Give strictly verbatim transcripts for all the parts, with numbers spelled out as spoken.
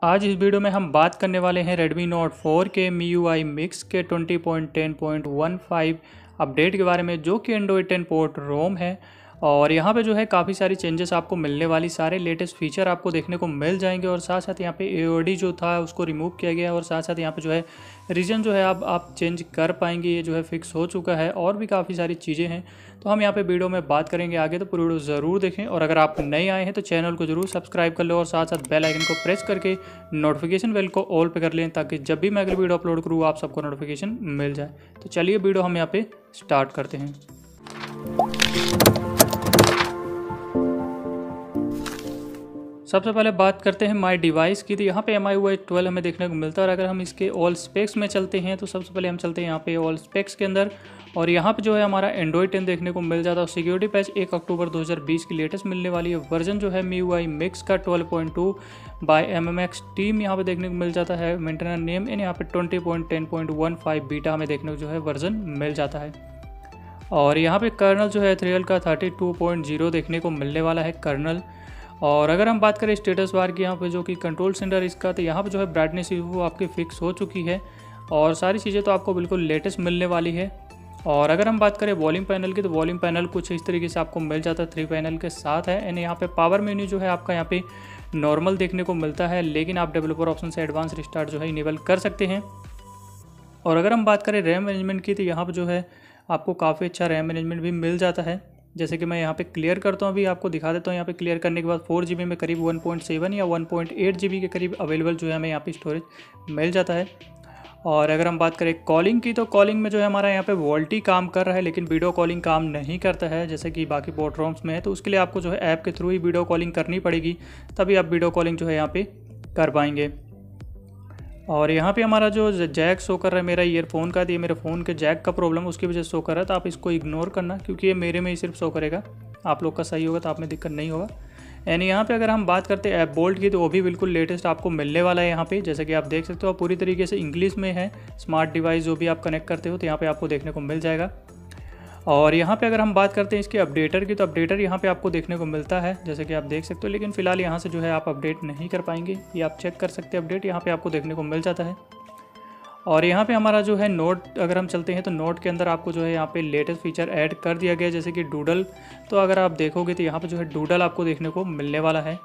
आज इस वीडियो में हम बात करने वाले हैं Redmi Note फोर के M I U I Mix के twenty point ten point one five update के बारे में, जो कि एंड्रॉयड टेन पोर्ट रोम है। और यहाँ पे जो है काफ़ी सारी चेंजेस आपको मिलने वाली, सारे लेटेस्ट फीचर आपको देखने को मिल जाएंगे। और साथ साथ यहाँ पे ए ओ डी जो था उसको रिमूव किया गया है, और साथ साथ यहाँ पे जो है रीजन जो है आप आप चेंज कर पाएंगे, ये जो है फिक्स हो चुका है। और भी काफ़ी सारी चीज़ें हैं, तो हम यहाँ पे वीडियो में बात करेंगे आगे, तो पूरी वीडियो ज़रूर देखें। और अगर आप नए आए हैं तो चैनल को जरूर सब्सक्राइब कर लो, और साथ साथ बेल आइकन को प्रेस करके नोटिफिकेशन बेल को ऑल पे कर लें, ताकि जब भी मैं अगली वीडियो अपलोड करूँ आप सबको नोटिफिकेशन मिल जाए। तो चलिए वीडियो हम यहाँ पे स्टार्ट करते हैं। सबसे पहले बात करते हैं माई डिवाइस की। तो यहाँ पे M I U I twelve हमें देखने को मिलता है। और अगर हम इसके ऑल स्पेक्स में चलते हैं तो सबसे पहले हम चलते हैं यहाँ पे ऑल स्पेक्स के अंदर, और यहाँ पे जो है हमारा एंड्रॉयड टेन देखने को मिल जाता है। सिक्योरिटी पैच एक अक्टूबर दो हज़ार बीस की लेटेस्ट मिलने वाली है। वर्जन जो है M I U I Mix का twelve point two by M M X team यहाँ पे देखने को मिल जाता है। मेंटेनर नेम एंड यहाँ पे twenty point ten point one five beta हमें देखने को जो है वर्जन मिल जाता है। और यहाँ पे कर्नल जो है एथरियल का थर्टी टू पॉइंट ज़ीरो देखने को मिलने वाला है कर्नल। और अगर हम बात करें स्टेटस बार की यहाँ पे जो कि कंट्रोल सेंटर इसका, तो यहाँ पे जो है ब्राइटनेस वो आपकी फिक्स हो चुकी है, और सारी चीज़ें तो आपको बिल्कुल लेटेस्ट मिलने वाली है। और अगर हम बात करें वॉल्यूम पैनल की, तो वॉल्यूम पैनल कुछ इस तरीके से आपको मिल जाता है, थ्री पैनल के साथ है। एंड यहाँ पे पावर मेन्यू जो है आपका यहाँ पे नॉर्मल देखने को मिलता है, लेकिन आप डेवलपर ऑप्शन से एडवांस रिस्टार्ट जो है इनेबल कर सकते हैं। और अगर हम बात करें रैम मैनेजमेंट की, तो यहाँ पर जो है आपको काफ़ी अच्छा रैम मैनेजमेंट भी मिल जाता है। जैसे कि मैं यहाँ पे क्लियर करता हूँ, अभी आपको दिखा देता हूँ। यहाँ पे क्लियर करने के बाद फोर जी बी में करीब वन पॉइंट सेवन या one point eight G B के करीब अवेलेबल जो है हमें यहाँ पे स्टोरेज मिल जाता है। और अगर हम बात करें कॉलिंग की, तो कॉलिंग में जो है हमारा यहाँ पे वोल्टी काम कर रहा है, लेकिन वीडियो कॉलिंग काम नहीं करता है जैसे कि बाकी पोर्ट रोम्स में है। तो उसके लिए आपको जो है ऐप के थ्रू ही वीडियो कॉलिंग करनी पड़ेगी, तभी आप वीडियो कॉलिंग जो है यहाँ पर कर पाएंगे। और यहाँ पे हमारा जो जैक शो कर रहा है मेरा ईयरफोन का, ये मेरे फ़ोन के जैक का प्रॉब्लम उसकी वजह से शो कर रहा है, तो आप इसको इग्नोर करना, क्योंकि ये मेरे में ही सिर्फ शो करेगा। आप लोग का सही होगा तो आप में दिक्कत नहीं होगा। एंड यहाँ पे अगर हम बात करते हैं ऐप बोल्ट की, तो वो भी बिल्कुल लेटेस्ट आपको मिलने वाला है यहाँ पे। जैसे कि आप देख सकते हो, पूरी तरीके से इंग्लिश में है। स्मार्ट डिवाइस जो भी आप कनेक्ट करते हो तो यहाँ पर आपको देखने को मिल जाएगा। और यहाँ पे अगर हम बात करते हैं इसके अपडेटर की, तो अपडेटर यहाँ पे आपको देखने को मिलता है, जैसे कि आप देख सकते हो। लेकिन फिलहाल यहाँ से जो है आप अपडेट नहीं कर पाएंगे, ये आप चेक कर सकते हैं। अपडेट यहाँ पे आपको देखने को मिल जाता है। और यहाँ पे हमारा जो है नोट, अगर हम चलते हैं तो नोट के अंदर आपको जो है यहाँ पे लेटेस्ट फीचर ऐड कर दिया गया है, जैसे कि डूडल। तो अगर आप देखोगे तो यहाँ पे जो है डूडल आपको देखने को मिलने वाला है।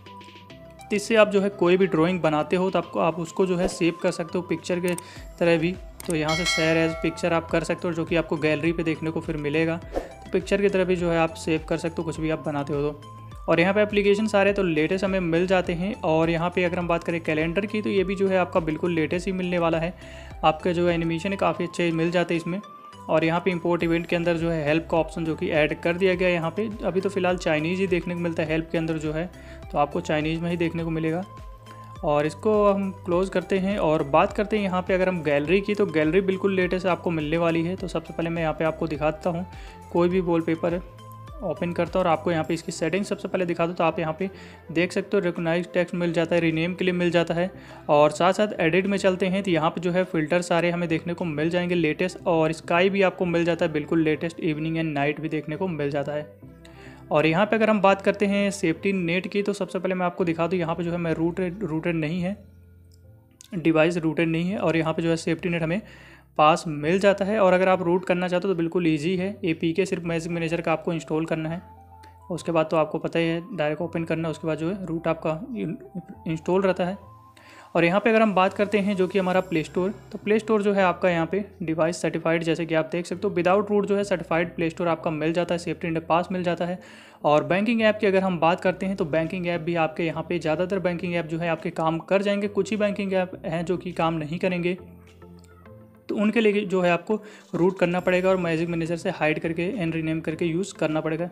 तो इससे आप जो है कोई भी ड्राइंग बनाते हो तो आपको आप उसको जो है सेव कर सकते हो पिक्चर के तरह भी। तो यहाँ से शेयर एज पिक्चर आप कर सकते हो, जो कि आपको गैलरी पे देखने को फिर मिलेगा। तो पिक्चर की तरह भी जो है आप सेव कर सकते हो, कुछ भी आप बनाते हो तो। और यहाँ पे एप्लीकेशन सारे तो लेटेस्ट हमें मिल जाते हैं। और यहाँ पे अगर हम बात करें कैलेंडर की, तो ये भी जो है आपका बिल्कुल लेटेस्ट ही मिलने वाला है। आपका जो एनिमेशन है काफ़ी अच्छे मिल जाते हैं इसमें। और यहाँ पे इंपोर्ट इवेंट के अंदर जो है हेल्प का ऑप्शन जो कि ऐड कर दिया गया है यहाँ पे। अभी तो फिलहाल चाइनीज़ ही देखने को मिलता है हेल्प के अंदर जो है, तो आपको चाइनीज़ में ही देखने को मिलेगा। और इसको हम क्लोज़ करते हैं और बात करते हैं यहाँ पे अगर हम गैलरी की, तो गैलरी बिल्कुल लेटेस्ट आपको मिलने वाली है। तो सबसे पहले मैं यहाँ पे आपको दिखाता हूँ, कोई भी वॉलपेपर ओपन करता हूँ और आपको यहाँ पे इसकी सेटिंग सबसे पहले दिखा दूँ। तो आप यहाँ पे देख सकते हो रिकॉग्नाइज टेक्स्ट मिल जाता है, रीनेम के लिए मिल जाता है। और साथ साथ एडिट में चलते हैं तो यहाँ पे जो है फ़िल्टर सारे हमें देखने को मिल जाएंगे लेटेस्ट। और स्काई भी आपको मिल जाता है बिल्कुल लेटेस्ट, इवनिंग एंड नाइट भी देखने को मिल जाता है। और यहाँ पे अगर हम बात करते हैं सेफ्टी नेट की, तो सबसे पहले मैं आपको दिखा दूँ, यहाँ पे जो है मैं रूटेड रूटेड नहीं है, डिवाइस रूटेड नहीं है। और यहाँ पे जो है सेफ्टी नेट हमें पास मिल जाता है। और अगर आप रूट करना चाहते हो तो बिल्कुल इजी है। एपीके सिर्फ मैजिक मैनेजर का आपको इंस्टॉल करना है, उसके बाद तो आपको पता ही है डायरेक्ट ओपन करना, उसके बाद जो है रूट आपका इंस्टॉल रहता है। और यहाँ पे अगर हम बात करते हैं जो कि हमारा प्ले स्टोर, तो प्ले स्टोर जो है आपका यहाँ पे डिवाइस सर्टिफाइड, जैसे कि आप देख सकते हो विदाउट रूट जो है सर्टिफाइड प्ले स्टोर आपका मिल जाता है, सेफ्टी नेट पास मिल जाता है। और बैंकिंग ऐप की अगर हम बात करते हैं, तो बैंकिंग ऐप भी आपके यहाँ पे ज़्यादातर बैंकिंग ऐप जो है आपके काम कर जाएंगे। कुछ ही बैंकिंग ऐप हैं जो कि काम नहीं करेंगे, तो उनके लिए जो है आपको रूट करना पड़ेगा और मैजिक मैनेजर से हाइड करके एंड रीनेम करके यूज़ करना पड़ेगा।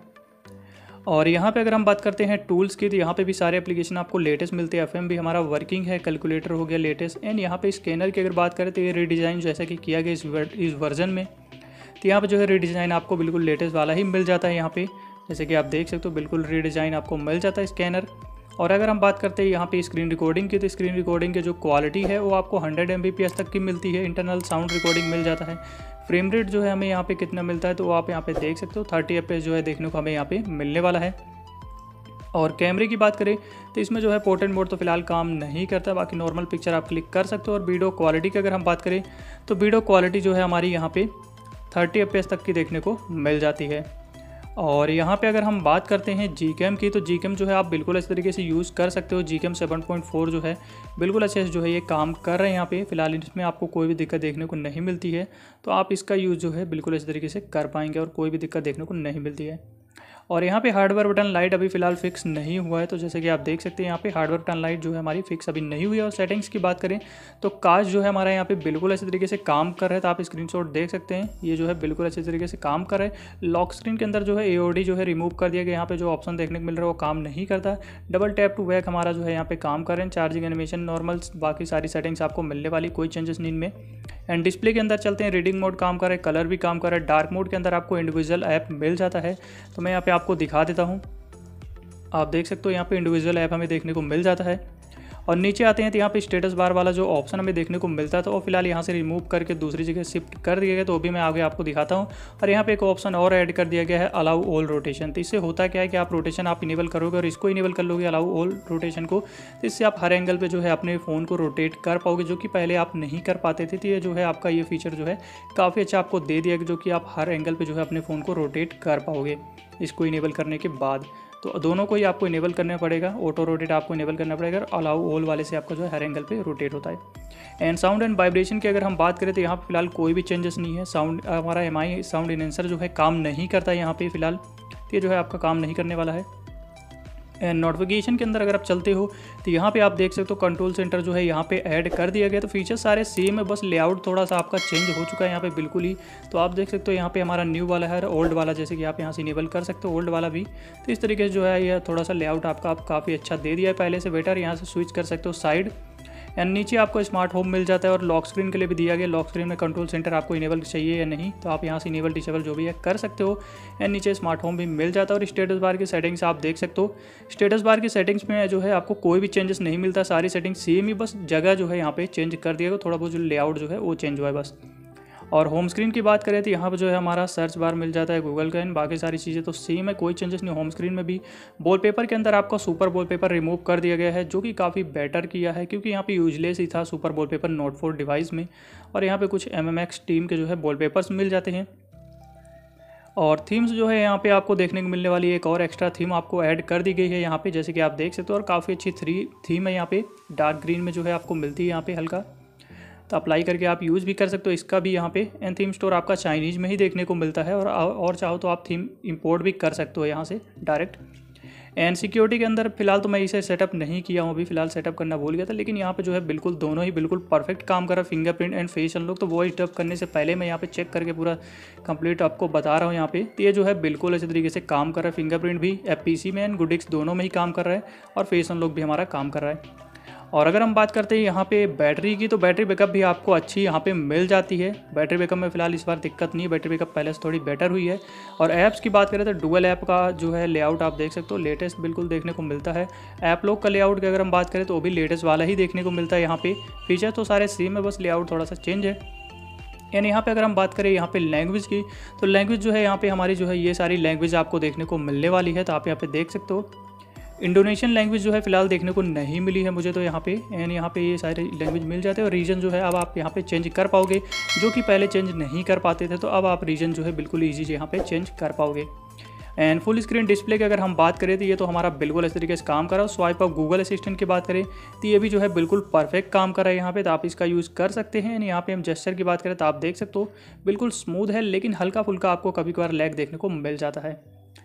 और यहाँ पे अगर हम बात करते हैं टूल्स की, तो यहाँ पे भी सारे एप्लीकेशन आपको लेटेस्ट मिलते हैं। एफएम भी हमारा वर्किंग है, कैलकुलेटर हो गया लेटेस्ट। एंड यहाँ पे स्कैनर की अगर बात करें तो ये रीडिज़ाइन जैसा कि किया गया इस इस वर्जन में, तो यहाँ पे जो है रीडिज़ाइन आपको बिल्कुल लेटेस्ट वाला ही मिल जाता है यहाँ पे। जैसे कि आप देख सकते हो बिल्कुल रीडिज़ाइन आपको मिल जाता है स्कैनर। और अगर हम बात करते हैं यहाँ पे स्क्रीन रिकॉर्डिंग की, तो स्क्रीन रिकॉर्डिंग की जो क्वालिटी है वो आपको hundred M B P S तक की मिलती है। इंटरनल साउंड रिकॉर्डिंग मिल जाता है। फ्रेम रेट जो है हमें यहाँ पे कितना मिलता है, तो वो आप यहाँ पे देख सकते हो थर्टी एफ पी एस जो है देखने को हमें यहाँ पे मिलने वाला है। और कैमरे की बात करें तो इसमें जो है पोर्ट्रेट मोड तो फिलहाल काम नहीं करता, बाकी नॉर्मल पिक्चर आप क्लिक कर सकते हो। और वीडियो क्वालिटी की अगर हम बात करें तो वीडियो क्वालिटी जो है हमारी यहाँ पे थर्टी एफ पी एस तक की देखने को मिल जाती है। और यहाँ पे अगर हम बात करते हैं जी कैम की, तो जी कैम जो है आप बिल्कुल इस तरीके से यूज़ कर सकते हो। G cam seven point four जो है बिल्कुल अच्छे से जो है ये काम कर रहे हैं यहाँ पे। फिलहाल इसमें आपको कोई भी दिक्कत देखने को नहीं मिलती है, तो आप इसका यूज़ जो है बिल्कुल इस तरीके से कर पाएंगे और कोई भी दिक्कत देखने को नहीं मिलती है। और यहाँ पे हार्डवेयर बटन लाइट अभी फिलहाल फिक्स नहीं हुआ है, तो जैसे कि आप देख सकते हैं यहाँ पे हार्डवेयर बटन लाइट जो है हमारी फिक्स अभी नहीं हुई है। और सेटिंग्स की बात करें तो काश जो है हमारा यहाँ पे बिल्कुल अच्छे तरीके से काम कर रहा है, तो आप स्क्रीनशॉट देख सकते हैं, ये जो है बिल्कुल अच्छे तरीके से काम कर रहा है। लॉक स्क्रीन के अंदर जो है ए ओ डी जो है रिमूव कर दिया गया, यहाँ पे जो ऑप्शन देखने को मिल रहा है वो काम नहीं करता। डबल टैप टू बैक हमारा जो है यहाँ पे काम कर रहे हैं। चार्जिंग एनिमेशन नॉर्मल, बाकी सारी सेटिंग्स आपको मिलने वाली, कोई चेंजेस नहीं इनमें। एंड डिस्प्ले के अंदर चलते हैं, रीडिंग मोड काम कर रहा है, कलर भी काम कर रहा है। डार्क मोड के अंदर आपको इंडिविजुअल ऐप मिल जाता है, तो मैं यहाँ पे आपको दिखा देता हूँ। आप देख सकते हो यहाँ पे इंडिविजुअल ऐप हमें देखने को मिल जाता है। और नीचे आते हैं तो यहाँ पे स्टेटस बार वाला जो ऑप्शन हमें देखने को मिलता है, तो वो फिलहाल यहाँ से रिमूव करके दूसरी जगह शिफ्ट कर दिया गया, तो वो भी मैं आगे आपको दिखाता हूँ। और यहाँ पे एक ऑप्शन और ऐड कर दिया गया है, अलाउ ऑल रोटेशन। तो इससे होता क्या है कि आप रोटेशन आप इनेबल करोगे और इसको इनेबल कर लोगे अलाउ ऑल रोटेशन को, तो इससे आप हर एंगल पे जो है अपने फ़ोन को रोटेट कर पाओगे, जो कि पहले आप नहीं कर पाते थे। तो ये जो है आपका ये फीचर जो है काफ़ी अच्छा आपको दे दिया, जो कि आप हर एंगल पर जो है अपने फ़ोन को रोटेट कर पाओगे इसको इनेबल करने के बाद। तो दोनों को ही आपको इनेबल करना पड़ेगा, ऑटो रोटेट आपको इनेबल करना पड़ेगा और अलाउ ऑल वाले से आपका जो है हर एंगल पे रोटेट होता है। एंड साउंड एंड वाइब्रेशन की अगर हम बात करें तो यहाँ पे फिलहाल कोई भी चेंजेस नहीं है। साउंड हमारा एम आई साउंड इनहेंसर जो है काम नहीं करता है यहाँ पे फिलहाल, तो ये जो है आपका काम नहीं करने वाला है। एंड नोटिफिकेशन के अंदर अगर आप चलते हो तो यहाँ पे आप देख सकते हो कंट्रोल सेंटर जो है यहाँ पे ऐड कर दिया गया। तो फीचर्स सारे सेम है, बस लेआउट थोड़ा सा आपका चेंज हो चुका है यहाँ पे बिल्कुल ही। तो आप देख सकते हो यहाँ पे हमारा न्यू वाला है, ओल्ड वाला जैसे कि आप यहाँ से इनेबल कर सकते हो, ओल्ड वाला भी। तो इस तरीके से जो है ये थोड़ा सा लेआउट आपका आप काफ़ी अच्छा दे दिया है पहले से बेटर। यहाँ से स्विच कर सकते हो साइड। एंड नीचे आपको स्मार्ट होम मिल जाता है और लॉक स्क्रीन के लिए भी दिया गया। लॉक स्क्रीन में कंट्रोल सेंटर आपको इनेबल चाहिए या नहीं, तो आप यहाँ से इनेबल डिसेबल जो भी है कर सकते हो। एंड नीचे स्मार्ट होम भी मिल जाता है। और स्टेटस बार की सेटिंग्स आप देख सकते हो। स्टेटस बार की सेटिंग्स में जो है आपको कोई भी चेंजेस नहीं मिलता, सारी सेटिंग्स सेम ही, बस जगह जो है यहाँ पे चेंज कर दिया गया, थोड़ा बहुत जो लेआउट जो है वो चेंज हुआ है बस। और होम स्क्रीन की बात करें तो यहाँ पर जो है हमारा सर्च बार मिल जाता है गूगल का, एंड बाकी सारी चीज़ें तो सेम है, कोई चेंजेस नहीं। होम स्क्रीन में भी वॉलपेपर के अंदर आपका सुपर वॉलपेपर रिमूव कर दिया गया है, जो कि काफ़ी बेटर किया है, क्योंकि यहाँ पे यूजलेस ही था super wallpaper note four device में। और यहाँ पे कुछ एम एम एक्स टीम के जो है वॉलपेपर्स मिल जाते हैं। और थीम्स जो है यहाँ पे आपको देखने को मिलने वाली एक और एक्स्ट्रा थीम आपको ऐड कर दी गई है यहाँ पे, जैसे कि आप देख सकते हो। और काफ़ी अच्छी थ्री थीम है यहाँ पे, डार्क ग्रीन में जो है आपको मिलती है यहाँ पे हल्का, तो अप्लाई करके आप यूज़ भी कर सकते हो इसका भी यहाँ पे। एंड थीम स्टोर आपका चाइनीज़ में ही देखने को मिलता है, और और चाहो तो आप थीम इंपोर्ट भी कर सकते हो यहाँ से डायरेक्ट। एंड सिक्योरिटी के अंदर फिलहाल तो मैं इसे सेटअप नहीं किया हूँ, अभी फिलहाल सेटअप करना भूल गया था, लेकिन यहाँ पे जो है बिल्कुल दोनों ही बिल्कुल परफेक्ट काम कर रहा है। फिंगरप्रिंट एंड फेस अनलॉक तो वॉइस डब करने से पहले मैं यहाँ पे चेक करके पूरा कंप्लीट आपको बता रहा हूँ यहाँ पे। तो ये जो है बिल्कुल अच्छे तरीके से काम कर रहा है। फिंगरप्रिंट भी एफ पी सी में एंड गुडिक्स दोनों में ही काम कर रहा है, और फेस अनलॉक भी हमारा काम कर रहा है। और अगर हम बात करते हैं यहाँ पे बैटरी की, तो बैटरी बैकअप भी आपको अच्छी यहाँ पे मिल जाती है। बैटरी बैकअप में फिलहाल इस बार दिक्कत नहीं है, बैटरी बैकअप पहले से थोड़ी बेटर हुई है। और ऐप्स की बात करें तो डुअल ऐप का जो है लेआउट आप देख सकते हो, लेटेस्ट बिल्कुल देखने को मिलता है। ऐप लॉक का लेआउट की अगर हम बात करें तो वो भी लेटेस्ट वाला ही देखने को मिलता है यहाँ पे। फीचर तो सारे सेम है, बस लेआउट थोड़ा सा चेंज है। एंड यहाँ पे अगर हम बात करें यहाँ पे लैंग्वेज की, तो लैंग्वेज जो है यहाँ पे हमारी जो है ये सारी लैंग्वेज आपको देखने को मिलने वाली है, तो आप यहाँ पे देख सकते हो। इंडोनेशियन लैंग्वेज जो है फिलहाल देखने को नहीं मिली है मुझे तो यहाँ पे। एंड यहाँ पे ये सारे लैंग्वेज मिल जाते हैं। और रीजन जो है अब आप यहाँ पे चेंज कर पाओगे, जो कि पहले चेंज नहीं कर पाते थे, तो अब आप रीजन जो है बिल्कुल ईजी यहाँ पे चेंज कर पाओगे। एंड फुल स्क्रीन डिस्प्ले की अगर हम बात करें तो ये तो हमारा बिल्कुल इस तरीके से काम कर रहा है। स्वाइप अप गूगल असिस्टेंट की बात करें तो ये भी जो है बिल्कुल परफेक्ट काम कर रहा है यहाँ पे, तो आप इसका यूज़ कर सकते हैं। यहाँ पे हम जेस्चर की बात करें तो आप देख सकते हो बिल्कुल स्मूथ है, लेकिन हल्का फुल्का आपको कभी कभार लैग देखने को मिल जाता है।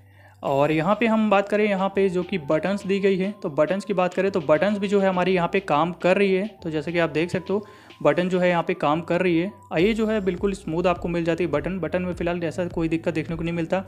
और यहाँ पे हम बात करें यहाँ पे जो कि बटन्स दी गई है, तो बटन्स की बात करें तो बटन्स भी जो है हमारी यहाँ पे काम कर रही है। तो जैसे कि आप देख सकते हो बटन जो है यहाँ पे काम कर रही है। ये जो है बिल्कुल स्मूथ आपको मिल जाती है बटन बटन में फिलहाल ऐसा कोई दिक्कत देखने को नहीं मिलता।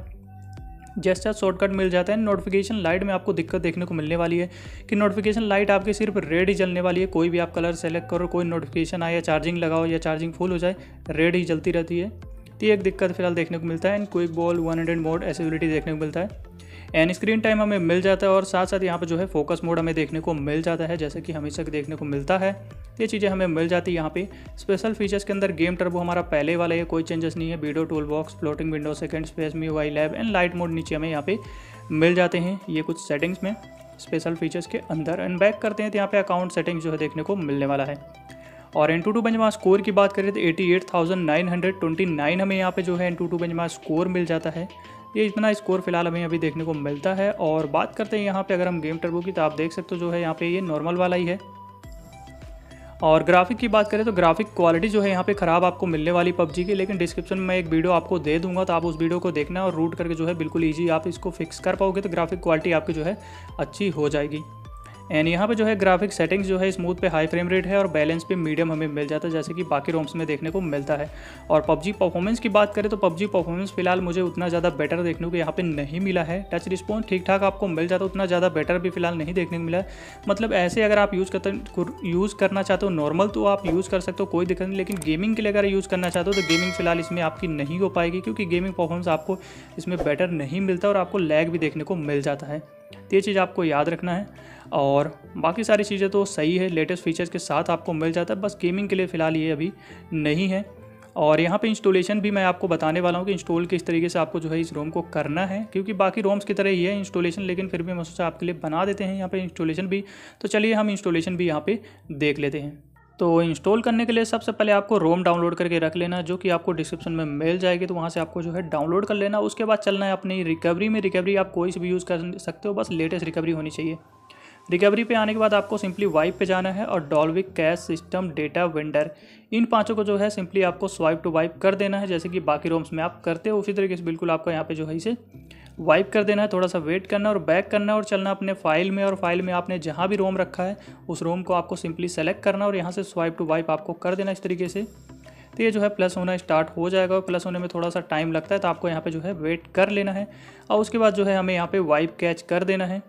जेस्चर शॉर्टकट मिल जाता है। नोटिफिकेशन लाइट में आपको दिक्कत देखने को मिलने वाली है कि नोटिफिकेशन लाइट आपकी सिर्फ रेड ही जलने वाली है। कोई भी आप कलर सेलेक्ट करो, कोई नोटिफिकेशन आए या चार्जिंग लगाओ या चार्जिंग फुल हो जाए, रेड ही जलती रहती है। तो ये एक दिक्कत फिलहाल देखने को मिलता है। And quick ball one hundred mode accessibility देखने को मिलता है। एंड स्क्रीन टाइम हमें मिल जाता है और साथ साथ यहाँ पे जो है फोकस मोड हमें देखने को मिल जाता है, जैसे कि हमेशा देखने को मिलता है। ये चीज़ें हमें मिल जाती है यहाँ पे। स्पेशल फीचर्स के अंदर गेम टर्बो हमारा पहले वाला है, कोई चेंजेस नहीं है। Video tool box, floating window, second space में Y lab and lite mode नीचे हमें यहाँ पे मिल जाते हैं, ये कुछ सेटिंग्स में स्पेशल फीचर्स के अंदर। एंड बैक करते हैं तो यहाँ पे अकाउंट सेटिंग्स जो है देखने को मिलने वाला है। और AnTuTu benchmark score की बात करें तो eighty eight thousand nine hundred twenty nine हमें यहाँ पे जो है AnTuTu benchmark score मिल जाता है। ये इतना स्कोर फिलहाल हमें अभी देखने को मिलता है। और बात करते हैं यहाँ पे अगर हम गेम टर्बो की, तो आप देख सकते हो जो है यहाँ पे ये नॉर्मल वाला ही है। और ग्राफिक की बात करें तो ग्राफिक क्वालिटी जो है यहाँ पे ख़राब आपको मिलने वाली पबजी की, लेकिन डिस्क्रिप्शन में एक वीडियो आपको दे दूंगा, तो आप उस वीडियो को देखना और रूट करके जो है बिल्कुल ईजी आप इसको फिक्स कर पाओगे, तो ग्राफिक क्वालिटी आपकी जो है अच्छी हो जाएगी। एंड यहाँ पे जो है ग्राफिक सेटिंग्स जो है स्मूथ पे हाई फ्रेम रेट है और बैलेंस पे मीडियम हमें मिल जाता है, जैसे कि बाकी रोम्स में देखने को मिलता है। और पबजी परफॉर्मेंस की बात करें तो पबजी परफॉर्मेंस फिलहाल मुझे उतना ज़्यादा बेटर देखने को यहाँ पे नहीं मिला है। टच रिस्पॉन्स ठीक ठाक आपको मिल जाता है, उतना ज़्यादा बेटर भी फिलहाल नहीं देखने को मिला है। मतलब ऐसे अगर आप यूज़ करते यूज़ करना चाहते हो नॉर्मल, तो आप यूज़ कर सकते हो, कोई दिक्कत नहीं। लेकिन गेमिंग के लिए अगर यूज़ करना चाहते हो तो गेमिंग फिलहाल इसमें आपकी नहीं हो पाएगी, क्योंकि गेमिंग परफॉर्मेंस आपको इसमें बेटर नहीं मिलता और आपको लैग भी देखने को मिल जाता है। तो ये चीज़ आपको याद रखना है। और बाकी सारी चीज़ें तो सही है, लेटेस्ट फीचर्स के साथ आपको मिल जाता है, बस गेमिंग के लिए फ़िलहाल ये अभी नहीं है। और यहाँ पे इंस्टॉलेशन भी मैं आपको बताने वाला हूँ कि इंस्टॉल किस तरीके से आपको जो है इस रोम को करना है, क्योंकि बाकी रोम्स की तरह ही है इंस्टॉलेशन, लेकिन फिर भी मैं सोचा आपके लिए बना देते हैं यहाँ पे इंस्टॉलेशन भी। तो चलिए हम इंस्टॉलेशन भी यहाँ पे देख लेते हैं। तो इंस्टॉल करने के लिए सबसे पहले आपको रोम डाउनलोड करके रख लेना, जो कि आपको डिस्क्रिप्शन में मिल जाएगी, तो वहाँ से आपको जो है डाउनलोड कर लेना। उसके बाद चलना है अपनी रिकवरी में। रिकवरी आप कोई से भी यूज़ कर सकते हो, बस लेटेस्ट रिकवरी होनी चाहिए। रिकवरी पे आने के बाद आपको सिंपली वाइप पे जाना है और Dalvik cache system data vendor, इन पांचों को जो है सिंपली आपको स्वाइप टू वाइप कर देना है, जैसे कि बाकी रोम्स में आप करते हो उसी तरीके से बिल्कुल आपको यहाँ पे जो है इसे वाइप कर देना है। थोड़ा सा वेट करना और बैक करना और चलना अपने फाइल में, और फाइल में आपने जहाँ भी रोम रखा है उस रोम को आपको सिंपली सेलेक्ट करना और यहाँ से स्वाइप टू वाइप आपको कर देना इस तरीके से। तो ये जो है प्लस होना स्टार्ट हो जाएगा, और प्लस होने में थोड़ा सा टाइम लगता है, तो आपको यहाँ पे जो है वेट कर लेना है। और उसके बाद जो है हमें यहाँ पे वाइप कैच कर देना है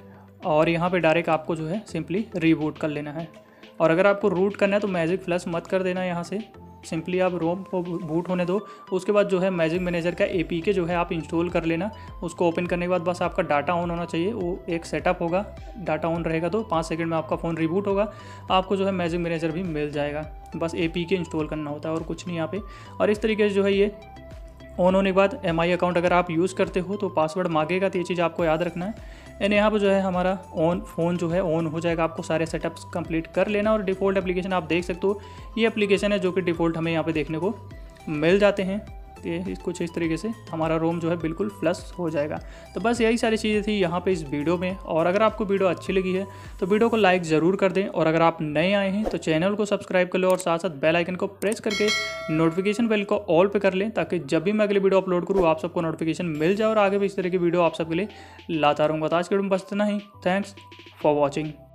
और यहाँ पे डायरेक्ट आपको जो है सिंपली रीबूट कर लेना है। और अगर आपको रूट करना है तो मैजिक फ्लश मत कर देना, यहाँ से सिंपली आप रोम को बूट होने दो। उसके बाद जो है मैजिक मैनेजर का एपीके जो है आप इंस्टॉल कर लेना। उसको ओपन करने के बाद बस आपका डाटा ऑन होना चाहिए, वो एक सेटअप होगा, डाटा ऑन रहेगा तो पाँच सेकंड में आपका फ़ोन रिबूट होगा, आपको जो है मैजिक मैनेजर भी मिल जाएगा। बस एपीके इंस्टॉल करना होता है और कुछ नहीं यहाँ पे। और इस तरीके से जो है ये ऑन होने के बाद एम आई अकाउंट अगर आप यूज़ करते हो तो पासवर्ड मांगेगा, तो ये चीज़ आपको याद रखना है। एंड यहाँ पर जो है हमारा ऑन फ़ोन जो है ऑन हो जाएगा। आपको सारे सेटअप्स कंप्लीट कर लेना। और डिफ़ॉल्ट एप्लीकेशन आप देख सकते हो, ये एप्लीकेशन है जो कि डिफ़ॉल्ट हमें यहाँ पे देखने को मिल जाते हैं। ये कुछ इस तरीके से हमारा रोम जो है बिल्कुल फ्लश हो जाएगा। तो बस यही सारी चीज़ें थी यहाँ पे इस वीडियो में। और अगर आपको वीडियो अच्छी लगी है तो वीडियो को लाइक ज़रूर कर दें, और अगर आप नए आए हैं तो चैनल को सब्सक्राइब कर लो और साथ साथ बेल आइकन को प्रेस करके नोटिफिकेशन बेल को ऑल पे कर लें, ताकि जब भी मैं अगली वीडियो अपलोड करूँ आप सबको नोटिफिकेशन मिल जाए और आगे भी इस तरह की वीडियो आप सबके लिए लाता रहूँगा। तो आज के वीडियो में बस इतना ही। Thanks for watching.